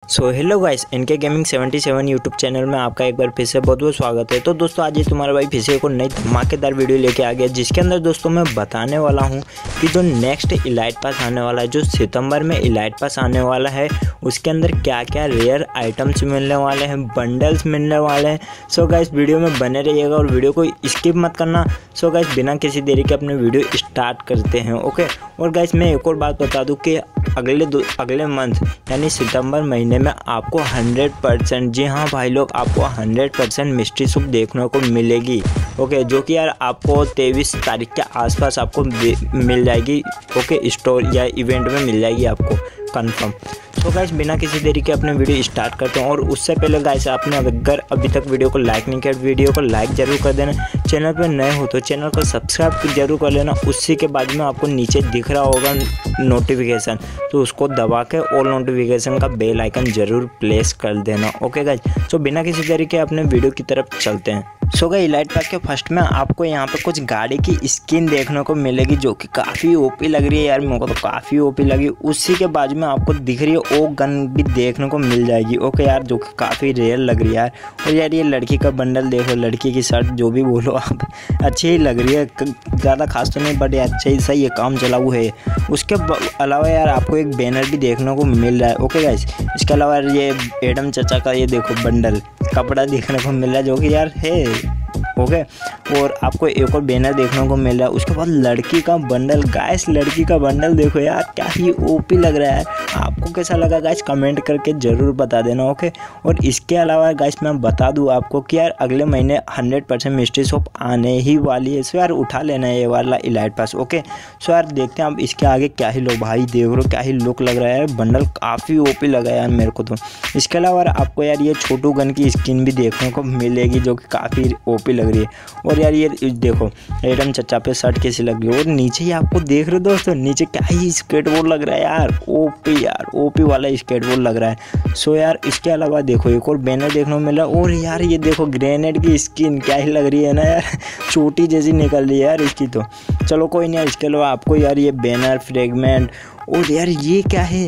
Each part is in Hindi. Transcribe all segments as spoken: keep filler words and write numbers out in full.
सो हेलो गाइस, इनके gaming seventy seven YouTube channel में आपका एक बार फिर से बहुत बहुत स्वागत है। तो दोस्तों आज ये तुम्हारा भाई फिर से एक और नई धमाकेदार वीडियो लेके आ गया, जिसके अंदर दोस्तों मैं बताने वाला हूँ कि जो नेक्स्ट इलाइट पास आने वाला है, जो सितंबर में इलाइट पास आने वाला है, उसके अंदर क्या क्या रेयर आइटम्स मिलने वाले हैं, बंडल्स मिलने वाले हैं। सो गाइस वीडियो में बने रहिएगा और वीडियो को स्किप मत करना। सो गाइस बिना किसी देरी के अपने वीडियो स्टार्ट करते हैं। ओके, और गाइस मैं एक और बात बता दूँ कि अगले दो अगले मंथ यानी सितंबर महीने में आपको हंड्रेड परसेंट, जी हाँ भाई लोग, आपको हंड्रेड परसेंट मिस्ट्री सूप देखने को मिलेगी। ओके, जो कि यार आपको तेईस तारीख के आसपास आपको मिल जाएगी। ओके, स्टोर या इवेंट में मिल जाएगी आपको कंफर्म। तो गाइस बिना किसी देरी के अपने वीडियो स्टार्ट करते हैं। और उससे पहले गाइस आपने अगर अभी तक वीडियो को लाइक नहीं किया, वीडियो को लाइक जरूर कर देना। चैनल पर नए हो तो चैनल को सब्सक्राइब जरूर कर लेना। उसी के बाद में आपको नीचे दिख रहा होगा नोटिफिकेशन, तो उसको दबा के ऑल नोटिफिकेशन का बेल आइकन जरूर प्लेस कर देना। ओके गाइस, तो बिना किसी देरी के अपने वीडियो की तरफ चलते हैं। सो गाइस इलाइट पास के फर्स्ट में आपको यहाँ पे कुछ गाड़ी की स्किन देखने को मिलेगी, जो कि काफ़ी ओपी लग रही है यार, मेरे को तो काफ़ी ओपी लगी। उसी के बाजू में आपको दिख रही है ओ गन भी देखने को मिल जाएगी। ओके यार, जो कि काफ़ी रेयर लग रही है यार। और यार ये लड़की का बंडल देखो, लड़की की शर्ट जो भी बोलो आप, अच्छी ही लग रही है, ज़्यादा खास तो नहीं बट अच्छा ही सही है, काम चलाऊ है। उसके अलावा यार आपको एक बैनर भी देखने को मिल रहा है। ओके गाइस, इसके अलावा ये एडम चचा का ये देखो बंडल कपड़ा देखने को मिल रहा है, जो कि यार है। ओके, और आपको एक और बैनर देखने को मिल रहा है। उसके बाद लड़की का बंडल, गाइस लड़की का बंडल देखो यार, क्या ही ओपी लग रहा है। आपको कैसा लगा गाइस कमेंट करके ज़रूर बता देना। ओके, और इसके अलावा गाइस मैं बता दूं आपको कि यार अगले महीने हंड्रेड परसेंट मिस्ट्री शॉप आने ही वाली है। सो यार उठा लेना है ये वाला इलाइट पास। ओके, सो यार देखते हैं अब इसके आगे क्या ही लो, भाई देख लो क्या ही लुक लग रहा है। बंडल काफ़ी ओपी लगा यार मेरे को तो। इसके अलावा आपको यार ये छोटू गन की स्किन भी देखने को मिलेगी, जो कि काफ़ी ओपी लग रही है। और यार ये देखो एडम चचा पे शर्ट कैसी लग रही है। और नीचे ही आपको देख रहे हो दोस्तों, नीचे क्या ही स्केटबोर्ड लग रहा है यार, ओपी यार, ओपी वाला स्केटबोर्ड लग रहा है। सो यार इसके अलावा देखो एक और बैनर देखने को मिला। और यार ये देखो ग्रेनेड की स्किन क्या ही लग रही है ना यार, छोटी जैसी निकल रही है यार इसकी तो। चलो कोई नहीं, इसके अलावा आपको यार ये बैनर फ्रेगमेंट, और यार ये क्या है,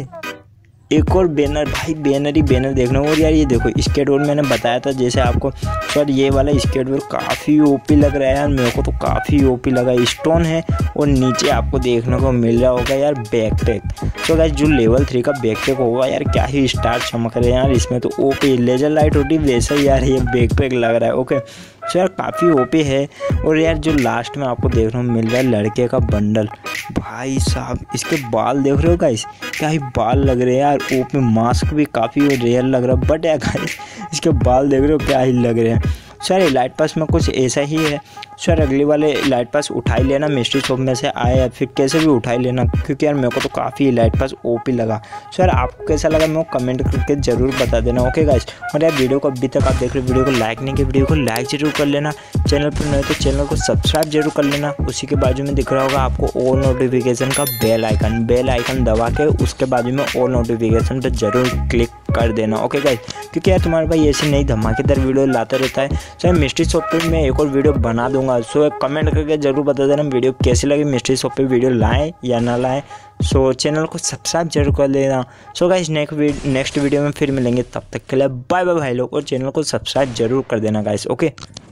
एक और बैनर, भाई बैनर ही बैनर देखना। और यार ये देखो स्केटबोर्ड मैंने बताया था जैसे आपको, सर ये वाला स्केटबोर्ड काफ़ी ओपी लग रहा है यार, मेरे को तो काफ़ी ओपी लगा। स्टोन है और नीचे आपको देखने को मिल रहा होगा यार बैकपैक। तो गाइस जो लेवल थ्री का बैकपैक होगा यार, क्या ही स्टार चमक रहे हैं यार इसमें तो। ओपी लेजर लाइट होती वैसा ही यार ये बैकपैक लग रहा है। ओके, सो यार काफ़ी ओपी है। और यार जो लास्ट में आपको देखने को मिल रहा है लड़के का बंडल, भाई साहब इसके बाल देख रहे हो गाइस, क्या ही बाल लग रहे हैं यार। ओपी मास्क भी काफ़ी रेयर लग रहा है, बट यार गाइस इसके बाल देख रहे हो क्या ही लग रहे हैं। सर इलाइट पास में कुछ ऐसा ही है। सर अगले वाले इलाइट पास उठाई लेना, मिस्ट्री शॉप में से आए या फिर कैसे भी उठाई लेना, क्योंकि यार मेरे को तो काफ़ी इलाइट पास ओपी लगा। सर आपको कैसा लगा मेरे को कमेंट करके ज़रूर बता देना। ओके गाइस, और यार वीडियो को अभी तक आप देख रहे हो, वीडियो को लाइक नहीं किया, वीडियो को लाइक जरूर कर लेना। चैनल पर नए तो चैनल को सब्सक्राइब जरूर कर लेना। उसी के बाजू में दिख रहा होगा आपको ऑल नोटिफिकेशन का बेल आइकन, बेल आइकन दबा के उसके बाजू में ऑल नोटिफिकेशन पर जरूर क्लिक कर देना। ओके गाइस, क्योंकि यार तुम्हारे भाई ऐसी नई धमाकेदार वीडियो लाता रहता है। सर मिस्ट्री शॉप पे मैं एक और वीडियो बना दूंगा। सो कमेंट करके जरूर बता देना वीडियो कैसी लगी, मिस्ट्री शॉप पे वीडियो लाएं या ना लाएं। सो चैनल को सब्सक्राइब जरूर कर लेना। So guys next next video में फिर मिलेंगे, तब तक के लिए बाय बाय भाई लोग, और चैनल को सब्सक्राइब जरूर कर देना गाइस। ओके।